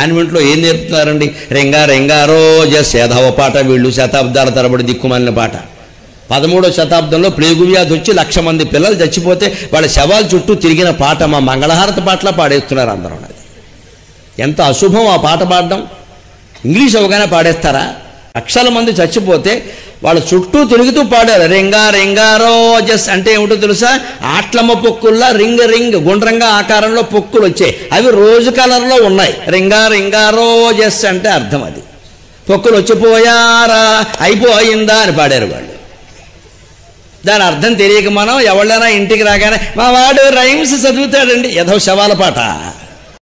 కాన్వెంట్లో ఏం నేర్పుతున్నారండి? రెంగా రెంగారో జస్ ఏధవ పాట. వీళ్ళు శతాబ్దాల తరబడి దిక్కుమాలిన పాట. 13వ శతాబ్దంలో ప్లేగు వ్యాధి వచ్చి 1,00,000 మంది పిల్లలు చచ్చిపోతే వాళ్ళ శవాల చుట్టూ తిరిగిన పాట మా మంగళహారతి పాటలా పాడేస్తున్నారు అందరూ. అది ఎంత అశుభం ఆ పాట పాడడం. ఇంగ్లీష్ అవగానే పాడేస్తారా? 1,00,000 మంది చచ్చిపోతే వాళ్ళ చుట్టూ తిరుగుతూ పాడారు. రెంగా రెంగారో జస్ అంటే ఏమిటో తెలుసా? ఆట్లమ్మ పొక్కుల్లా రింగ్ రింగ్ గుండ్రంగా ఆకారంలో పొక్కులు వచ్చాయి. అవి రోజు కలర్లో ఉన్నాయి. రెంగా రెంగారో జస్ అంటే అర్థం అది. పొక్కులు వచ్చిపోయారా, అయిపోయిందా అని పాడారు వాళ్ళు. దాని అర్థం తెలియక మనం ఎవళ్ళైనా ఇంటికి రాగానే మా వాడు రైమ్స్ చదువుతాడండి, ఏదో శవాల పాట.